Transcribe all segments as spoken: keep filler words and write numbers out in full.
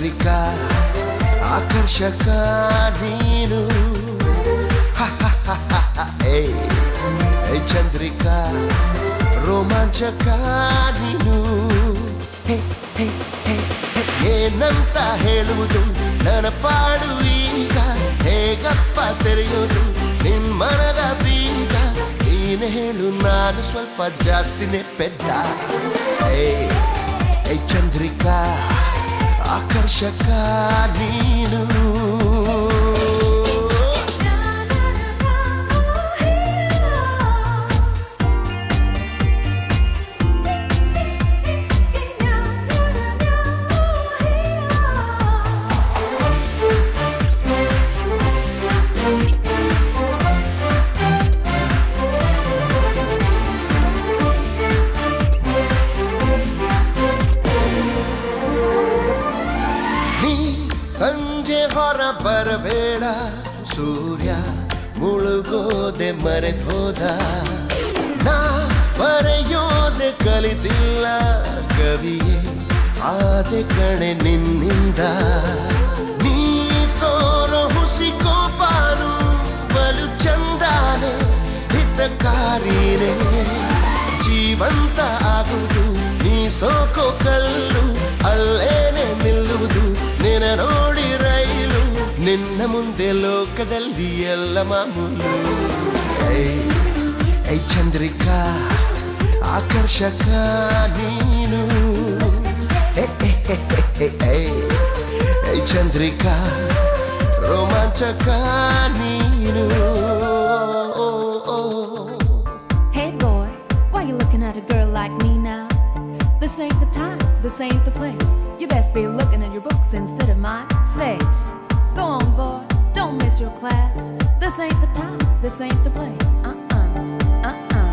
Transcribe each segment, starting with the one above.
ಚಂದ್ರಿಕಾ ಆಕರ್ಷಕ ನೀನು ಏ ಚಂದ್ರಿಕಾ ರೋಮಾಂಚಕ ನೀನು ಏನಂತ ಹೇಳುವುದು ನನ್ನ ಪಾಡು ಈಗ ಹೇಗಪ್ಪ ತೆರೆಯೋದು ನಿನ್ ಮನದ ಬೀಗ ನೀನು ಹೇಳು ನಾನು ಸ್ವಲ್ಪ ಜಾಸ್ತಿನೇ ಪೆದ್ದ ಏ ಚಂದ್ರಿಕಾ ಆಕರ್ಷಕ ನೀನು ಸಂಜೆ ಹೊರ ಬರಬೇಡ ಸೂರ್ಯ ಮುಳುಗೋದೆ ಮರೆತೋದ ನಾ ಬರೆಯೋದೆ ಕಲಿತಿಲ್ಲ ಕವಿಯೇ ಆದೆ ಕಣೆ ನಿನ್ನಿಂದ ನೀ ತೋರೋ ಹುಸಿ ಕೋಪಾನು ಬಲು ಚಂದಾನೆ ಹಿತಕಾರಿನೇ ಜೀವಂತ ಆಗುವುದು ನೀ ಸೋಕೋ ಕಲ್ಲು ಅಲ್ಲೇನೆ ನಿಲ್ಲುವುದು ನಿನ್ನ ನೋಡಿ ರೈಲು ನಿನ್ನ ಮುಂದೆ ಲೋಕದಲ್ಲಿ ಎಲ್ಲ ಮಾಮೂಲು ಐ ಚಂದ್ರಿಕಾ ಆಕರ್ಷಕ ನೀನು ಐ ಚಂದ್ರಿಕಾ ರೋಮಾಂಚಕ ನೀನು Hey boy, why you looking at a girl like me now? This ain't the time, this ain't the place. You best be looking at your books instead of my face. Go on boy, don't miss your class. This ain't the time, this ain't the place. Uh-uh, uh-uh.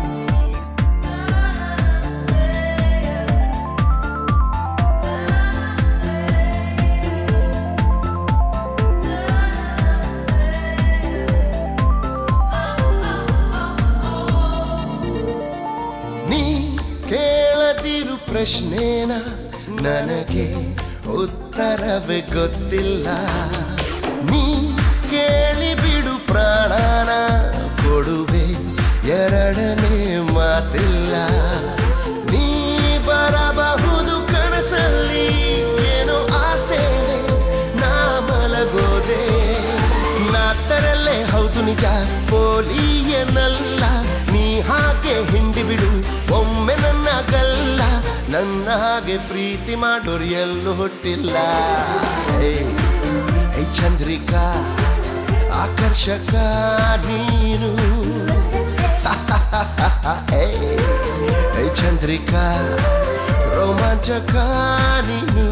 ನೀ ಕೇಳದಿರು ಪ್ರಶ್ನೆನ ನನಗೆ ಉತ್ತರವೇ ಗೊತ್ತಿಲ್ಲ ನೀ ಕೇಳಿ ಬಿಡು ಪ್ರಾಣನ ಕೊಡುವೆ ಎರಡನೇ ಮಾತಿಲ್ಲ ನೀ ಬರಬಹುದು ಕನಸಲ್ಲಿ ಏನೋ ಆಸೆ ನಾ ಮಲಗೋದೆ ನಾ ತರಲ್ಲೇ ಹೌದು ನಿಜ ಪೋಲಿಯನಲ್ಲ ನೀ ಹಾಗೆ ಹಿಂಡಿ ಬಿಡು ಒಮ್ಮೆ ನನ್ನ ಗಲ್ಲ ನನ್ನ ಹಾಗೆ ಪ್ರೀತಿ ಮಾಡೋರು ಎಲ್ಲೂ ಹುಟ್ಟಿಲ್ಲ ಐ ಚಂದ್ರಿಕಾ ಆಕರ್ಷಕ ನೀನು ಐ ಚಂದ್ರಿಕಾ ರೋಮಾಂಚಕ ನೀನು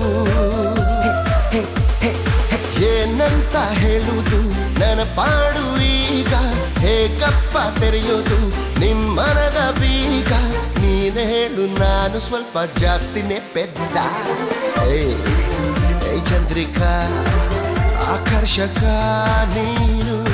ಏನಂತ ಹೇಳುವುದು ನನ್ನ ಪಾಡು ಈಗ ಹೇಗಪ್ಪ ತೆರೆಯೋದು ನಿನ್ ಮನದ ಬೀಗ ನೀನು ಹೇಳು ನಾನು ಸ್ವಲ್ಪ ಜಾಸ್ತಿನೇ ಪೆದ್ದ ಐ ಚಂದ್ರಿಕಾ ಆಕರ್ಷಕ ನೀನು